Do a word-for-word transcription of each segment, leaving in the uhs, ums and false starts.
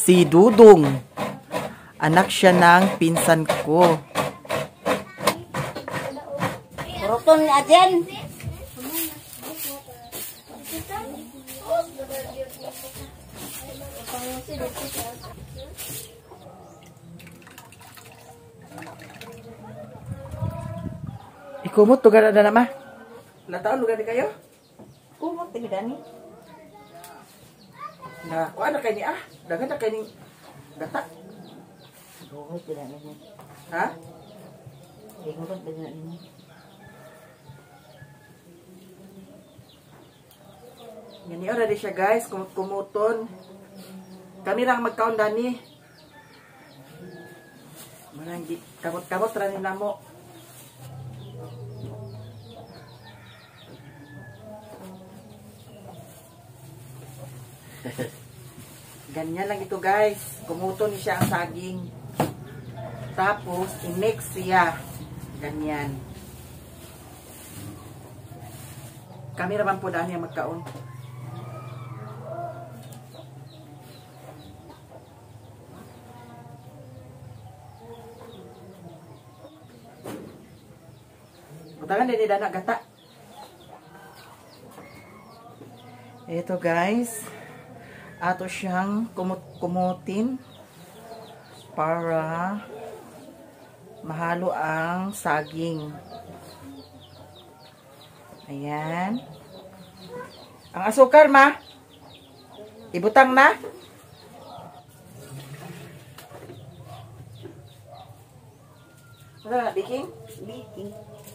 Si Dudong. Anak siya ng pinsan ko. Roton ajen. Ikumot lugar ada nama. Nataon lugar di kayo? Kumot tigda ni. Nah, kok ada kayak ini ah? Dagan ada kayak ini. Gata. Kumot tigda ni. Hah? Kumot tigda ni. Yan yun, ready siya guys, kumut-kumuton. Kami lang magkaon dani. Manang kamot-kamot ranin na mo. Ganyan lang ito guys. Kumuton siya ang saging. Tapos, i-mix siya. Ganyan. Kami naman po dahil yung magkaon. Butangan din dana gata. Ito guys. Ato siyang kumut-kumutin para mahalo ang saging. Ayan. Ang asukar, ma. Ibutang na. Ano na, baking? Baking.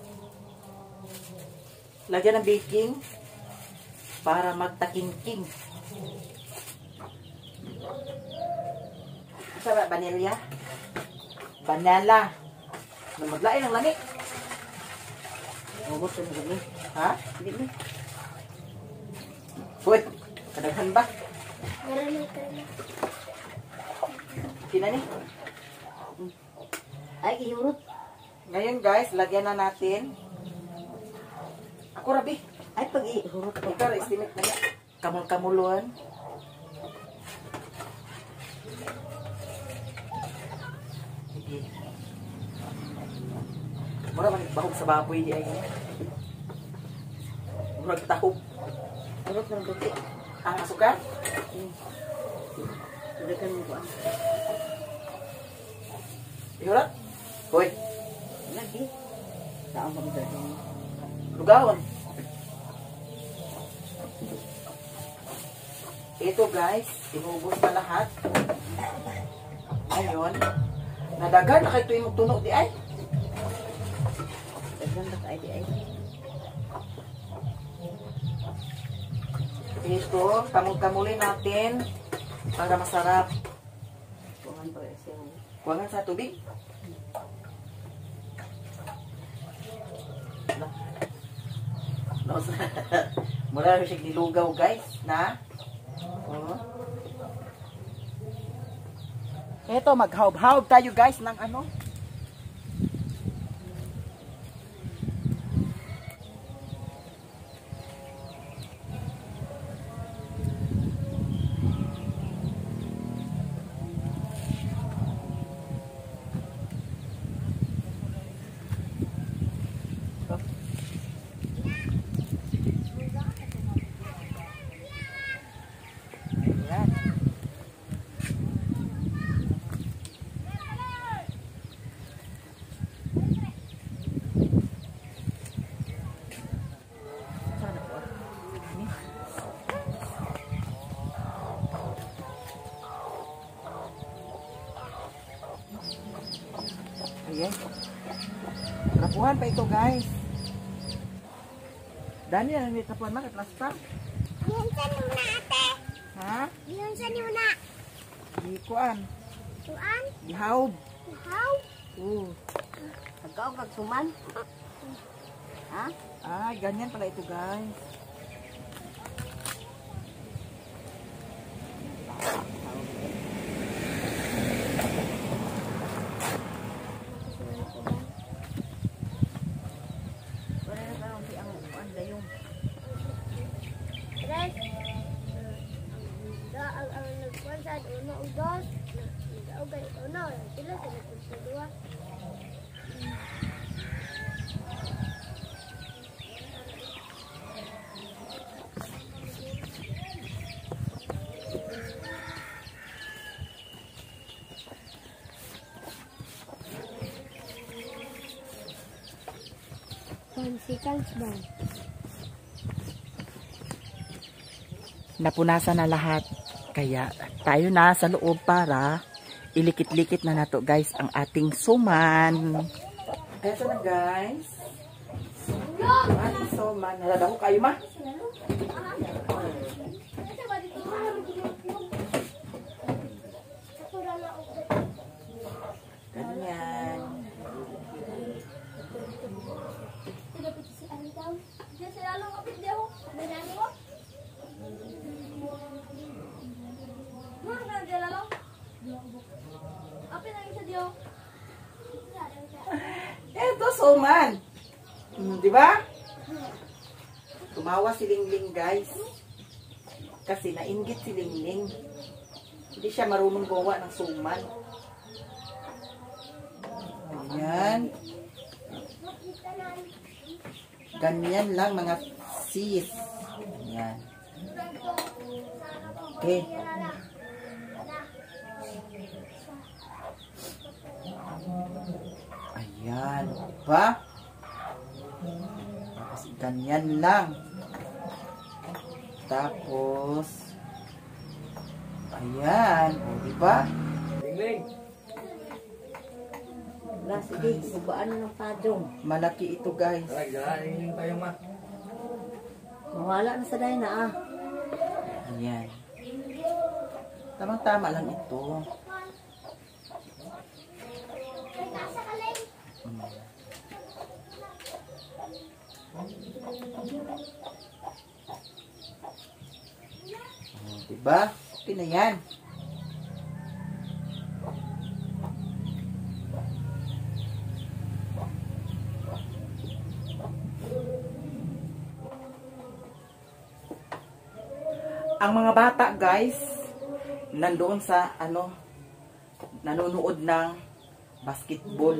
Lagyan ng baking para magtaking-king. Isa ba? Vanilla? Vanilla. Maglain ng lami. Kumot tigda ni. Ha? Hindi ni. Uy, kadaghan ba? Kina ni? Ay gihurot. Ngayon guys, lagyan na natin. Ako rabi. Ay pag ihurot ko. Ikaw, estimate na niya. Kamul-kamulon. Sige. Mura man bahog sa baboy di ay. Mura tahog. Hurot ng buti. Ang asukar? Dagan mo ba? Ihurot? Hoy, Lagi. Saan ba dito? lugawon. Ito guys, inubos na lahat. Ngayon, nadagan na kayo ito yung tunog di ay. Dagan na ay di ay. Ito, kamul-kamulin natin para masarap. Kuhan pa siya. Kuwangan sa tubig. No. No, mula rin siya nilugaw guys, na. Oh. Ito, maghawb-hawb tayo guys ng ano. Ayan. Sana po. Ini. Ayan. Kapuhan pa ito guys. Daniel, may kapuhan man at last time. Yun sa niyo na ate. Ha? Yun sa niyo na. Di kuan. Tuan? Gihawb. How? Oo. Pagkaw kag suman. Ha? Ay, ganyan pala ito guys. Wala na karong di ang kuan dayong. Tres. Da ang ang nagkuhan sa uno o dos. One seconds ba? Napunasan na lahat. Kaya tayo na sa loob para ilikit-likit na nato guys ang ating suman. Eto na guys. Ang ating suman. Nalala ko kayo ma? Ganyan. Eto suman. Hmm, di ba? Tumawa si Lingling guys. Kasi nainggit si Lingling. Hindi siya marunong gawa ng suman. Ayan. Ganyan lang mga sis. Ayan. Okay. Ayan. Diba? Tapos ganyan lang. Tapos ayan. O, diba? Lingling. Wala, sige, subaan ng padong. Malaki ito guys. Tara, gala, lingling tayo ma. Mawala na sa dahi na ah. Ayan. Tamang-tama lang ito. Hmm. Oh, diba? Okay na yan. Ang mga bata guys, nandoon sa ano, nanonood ng basketball.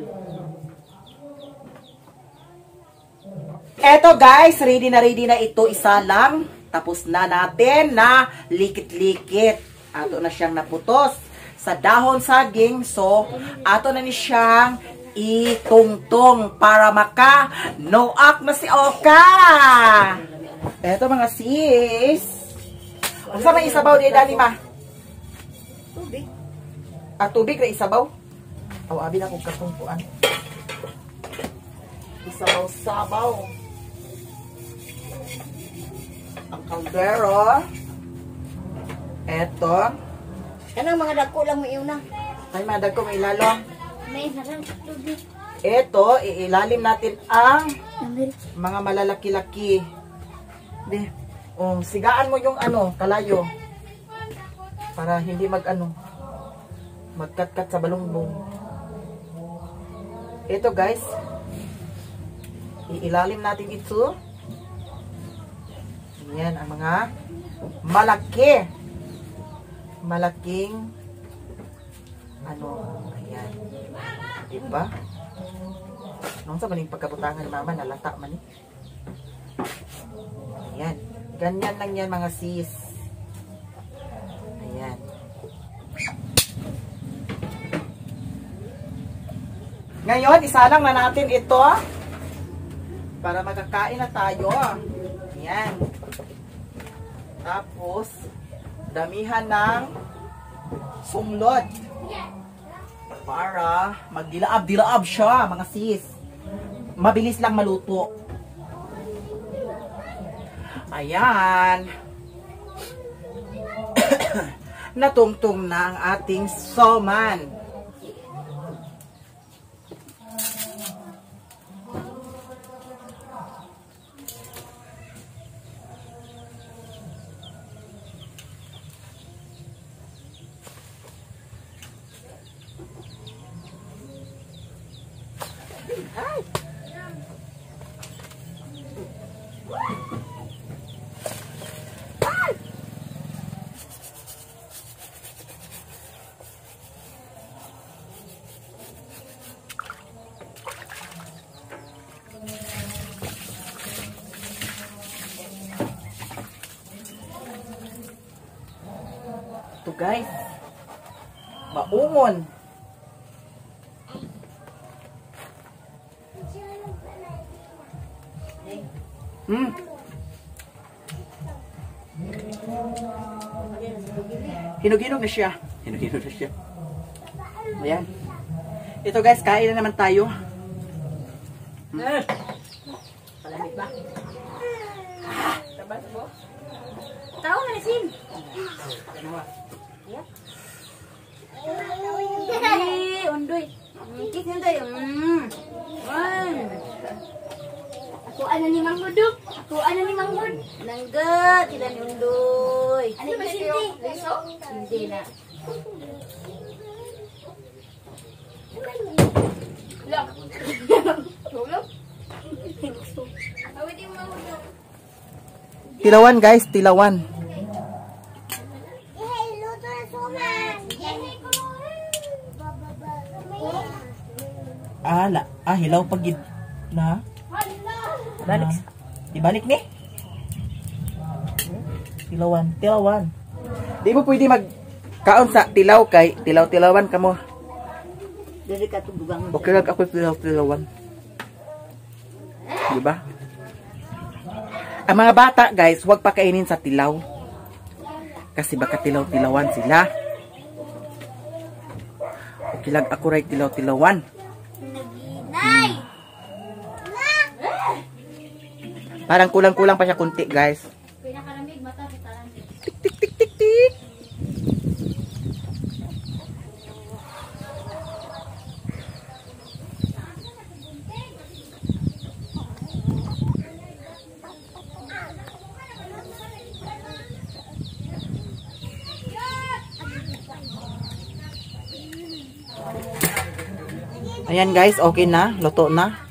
Eto guys, ready na ready na ito, isa lang. Tapos na natin na likit-likit. Ato na siyang naputos sa dahon saging. So, ato na ni siyang itungtong para maka noak na si Oka. Eto mga sis. Ang sa may isabaw di dani ma? Tubig. Ah, tubig na isabaw? Aw, abi na kong katungpuan. Isabaw-sabaw. Ang kaldero. Eto. Kanang mga dako lang mo iuna. Ay, madag ko may ilalong. May harang tubig. Eto, iilalim natin ang Namil. mga malalaki-laki. Di. Um, sigaan mo yung ano, kalayo. Para hindi mag ano, magkat-kat sa balongbong. Ito guys, iilalim natin ito. Yan ang mga malaki. Malaking ano, ayan. Diba? Nung sa maling pagkabutangan ni mama, nalata man eh. Ayan. Ganyan lang yan mga sis. Ayan. Ngayon, isalang na natin ito para magkakain na tayo. Ayan. Tapos, damihan ng sumlot. Para magdilaab-dilaab siya, mga sis. Mabilis lang maluto. Ayan. Natungtong na ang ating soman. Hi. Ito guys, maungon. Hmm. Hinog-hinog na siya. Hinog-hinog na siya. Ayan. Ito guys, kain na naman tayo. Eh. Palamig ba? Tao na rin. Ay, undoy. Kik undoy. Mm. Man. Ako ano ni Mang Budok? Ako ano ni Mang Bud? Nangga, tila ni undoy. Ano ba si Liso? Hindi na. Look. Look. Awit yung Mang Budok. Tilawan guys, tilawan. Hey, luto na suman. Ah, la, ah hilaw pag na. Balik. Ibalik ni. Tilawan, tilawan. Di mo pwede mag kaon sa tilaw kay tilaw-tilawan kamo. Dari ka tubugang. Okay lang ako tilaw-tilawan. Di ba? Ang mga bata guys, huwag pakainin sa tilaw. Kasi baka tilaw-tilawan sila. Okay lang ako ray tilaw-tilawan. Nay! Parang kulang-kulang pa siya kunti guys. Pinakalamig mata kita lang. Tik tik tik tik tik. Ayan guys, okay na, luto na.